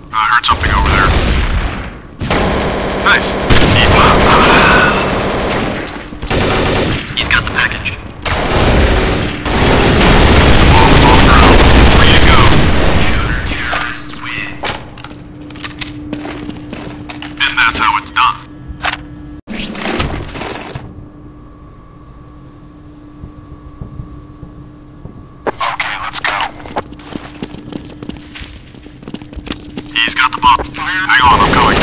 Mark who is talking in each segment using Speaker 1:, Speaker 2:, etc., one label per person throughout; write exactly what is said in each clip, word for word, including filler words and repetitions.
Speaker 1: I heard something over there. Nice.
Speaker 2: He's got the package.
Speaker 1: Ready to go.
Speaker 2: Counter-terrorists win.
Speaker 1: And that's how it's done. Okay, let's go. He's got the bomb. Fire. Hang on, I'm going.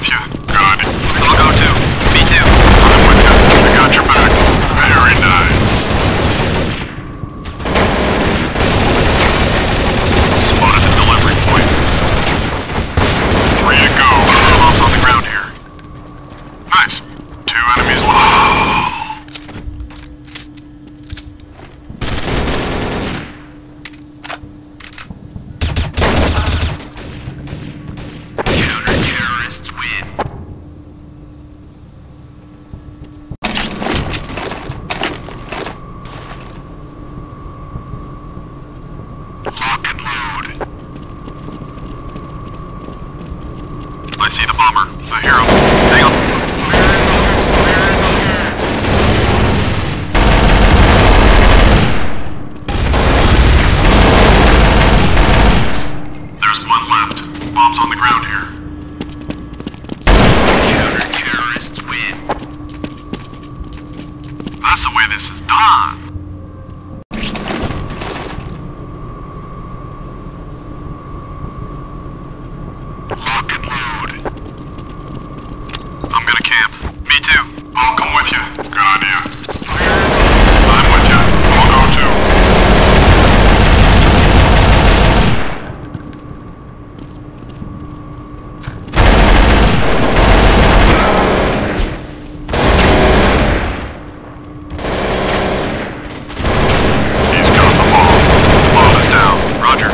Speaker 1: with you. Good.
Speaker 2: I'll go too. Me too.
Speaker 1: I'm with you. I got your back. Very nice. Spotted the delivery point. Three to go. Bombs on the ground here. Nice. Two enemies left.
Speaker 2: Counter-terrorists win. Lock and load.
Speaker 1: I see the bomber. I hear him. Hang on. There's one left. Bombs on the ground here.
Speaker 2: Counter-terrorists win.
Speaker 1: That's the way this is done.
Speaker 2: Lock and load.
Speaker 1: I'm gonna camp. Me too. I'll come with you. Good idea. I'm with you. I'll go too. He's got the bomb. Bomb is down.
Speaker 2: Roger.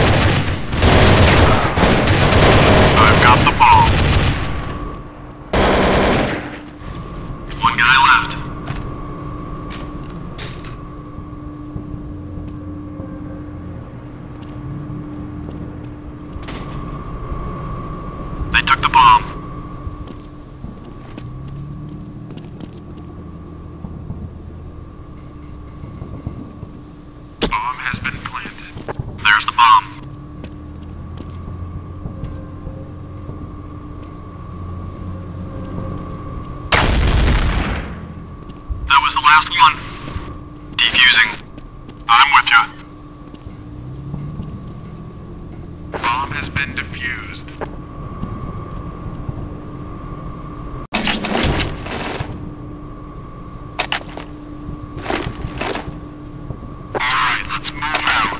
Speaker 1: I've got the bomb.
Speaker 2: One guy left.
Speaker 1: They took the bomb.
Speaker 2: Bomb has been planted.
Speaker 1: There's the bomb. That was the last one. Defusing. I'm with you.
Speaker 2: Bomb has been defused. Alright, let's move out.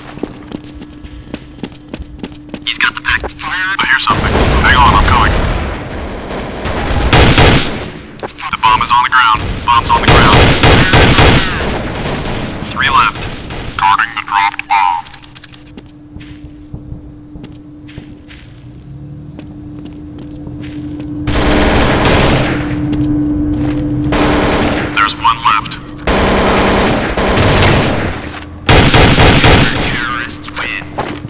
Speaker 2: He's got the pack. Fire.
Speaker 1: I hear something. Hang on, I'm coming. The bomb is on the ground. Bomb's on the ground. Three left. Guarding the dropped bomb. There's one left.
Speaker 2: Terrorists win.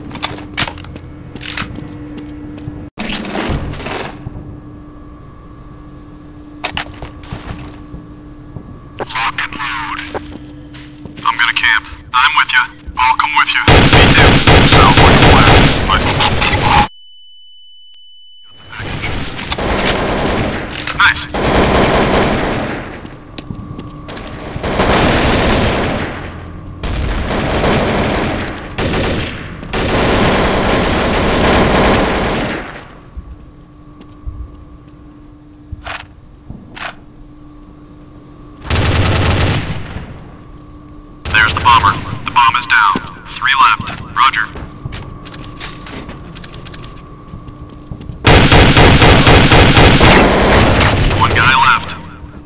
Speaker 2: Lock and load.
Speaker 1: I'm gonna camp. I'm with you. I'll come with you. Me too. Sounds like a plan. Nice. There's the bomber. The bomb is down. Three left. Roger. One guy left.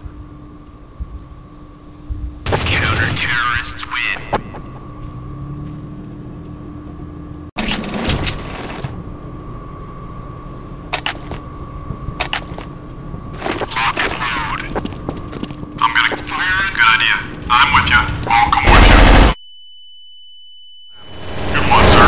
Speaker 2: Counter-terrorists win. Lock and load.
Speaker 1: I'm gonna fire. Good idea. I'm with you. I'll come with you. Good one, sir.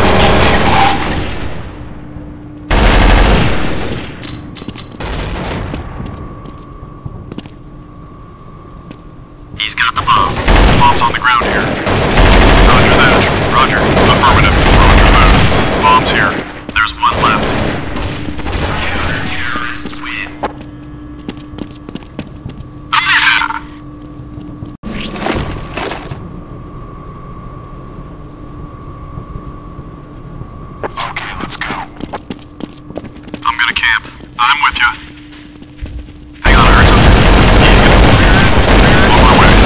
Speaker 2: He's got the bomb.
Speaker 1: Bomb's on the ground here. Roger that. Roger. Affirmative. Roger that. Bomb's here. There's one left.
Speaker 2: Counter-terrorists win.
Speaker 1: I'm with ya. Hang on, I heard something. He's gonna... On my way.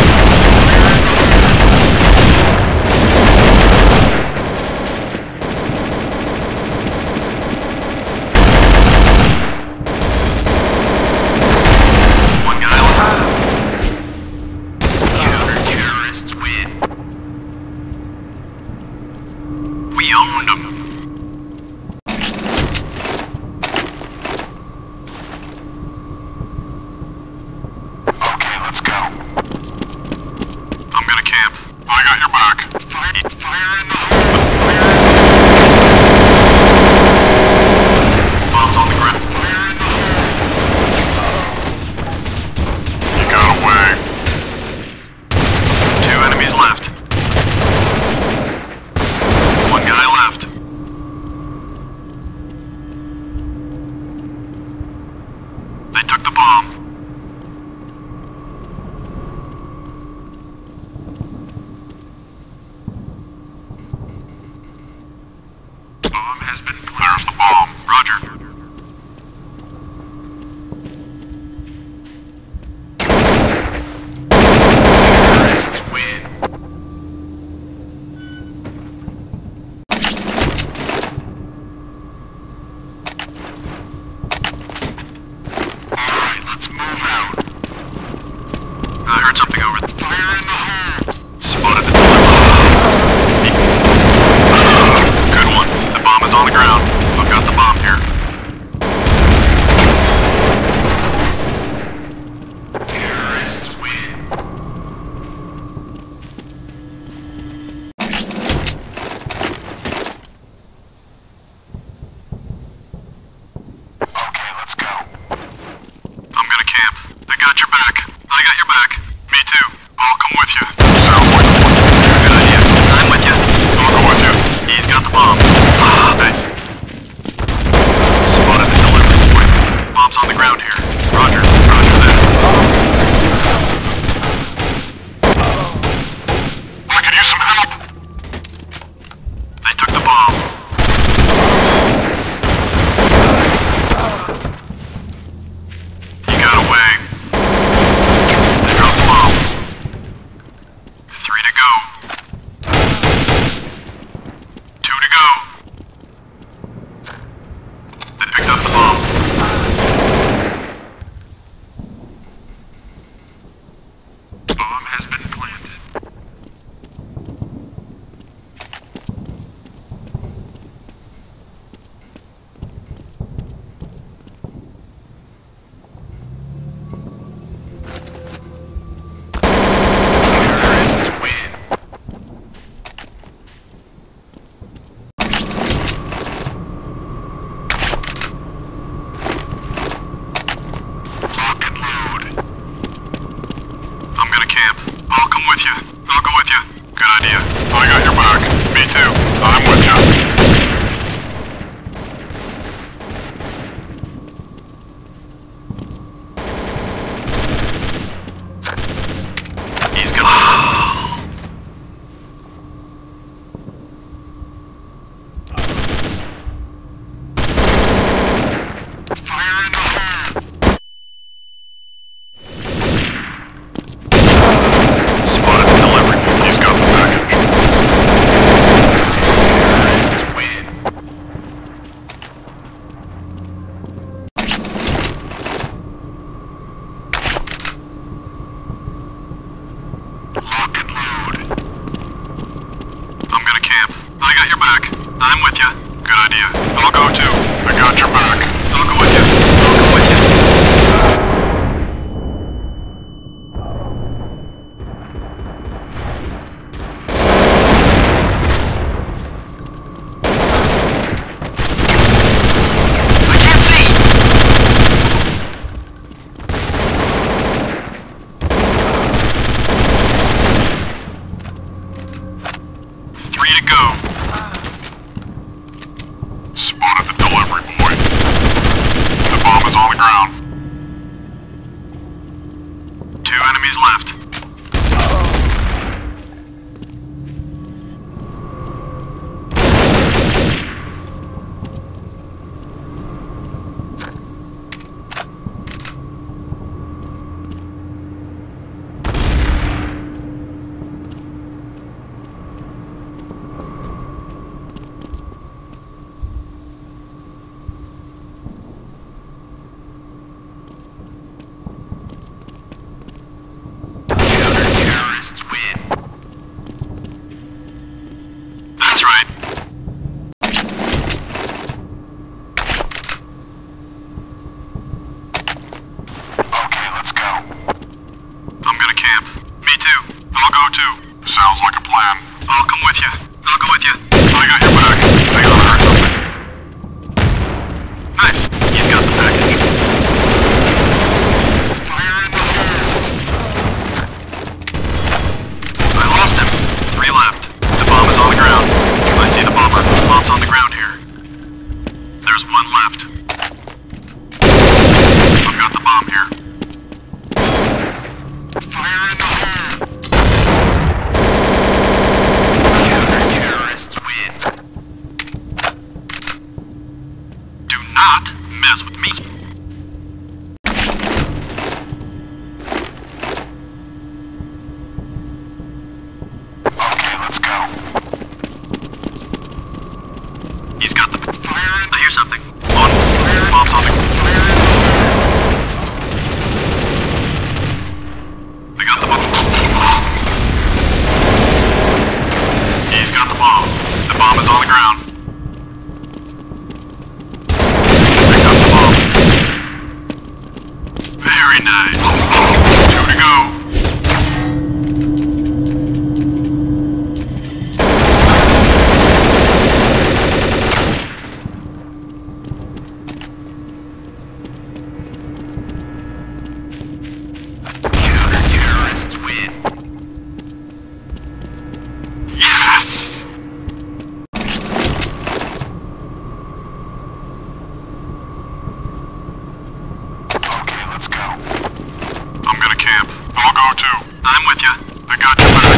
Speaker 1: One guy left.
Speaker 2: Counter-terrorists win.
Speaker 1: We owned him.
Speaker 2: Okay, let's go.
Speaker 1: I'm gonna camp. I got your back.
Speaker 2: Fire, fire in the hole. Fire
Speaker 1: Bombs on the ground.
Speaker 2: Fire in the hole.
Speaker 1: You got away. Two enemies left. One guy left. They took the bomb.
Speaker 2: Bomb has been planted.
Speaker 1: There's the bomb. Roger.
Speaker 2: Terrorists win. Alright, let's move out.
Speaker 1: I heard something over there.
Speaker 2: Fire in the hole.
Speaker 1: Spotted the delivery. Good one. The bomb is on the ground. I've got the bomb here.
Speaker 2: Terrorists win. Okay, let's go.
Speaker 1: I'm gonna camp. I got your back. I got your back. Me too. I'll come with you. Sounds like a plan. Good idea. I'm with you. I'll go with you. He's got the bomb. Ah, nice. Spotted the delivery point. Bomb's on the ground here. Roger. Roger that. I could use some help. They took the bomb. He got away. They dropped the bomb. Three to go. Two to go. They picked up the bomb.
Speaker 2: Bomb has been planted. Terrorists win. Lock and load.
Speaker 1: I'm gonna camp. I'll come with you. I'll go with you. Good idea. I got your back. Me too. I'm with you. He's gonna...
Speaker 2: Fire in the hole.
Speaker 1: Spotted the delivery. He's got the package.
Speaker 2: Terrorists win. Lock and load.
Speaker 1: I'm gonna camp. I got your back. I'm with you. Good idea. I'll go too. I got your back. I'll go with you. I'll go with you. I can't see! Three to go. Spotted the Sounds like a plan. I'll come with you. I'll go with you. I got your back. Hang on, I heard something. Nice. He's got the package.
Speaker 2: Fire in the hole!
Speaker 1: I lost him. Three left. The bomb is on the ground. I see the bomber. The bomb's on the ground here. There's one left. I've got the bomb here.
Speaker 2: Fire in the hole! Counter-terrorists win.
Speaker 1: Do not mess with me.
Speaker 2: Okay, let's go.
Speaker 1: He's got the
Speaker 2: Fire in
Speaker 1: I hear something. On. Bomb's on the
Speaker 2: Fire in the
Speaker 1: I got the bomb. He's got the bomb. The bomb is on the ground. I got the bomb. Very nice. Two to go.
Speaker 2: Counter-terrorists win.
Speaker 1: Yes!
Speaker 2: Okay, let's go.
Speaker 1: I'm gonna camp. I'll go too. I'm with you. I got your back.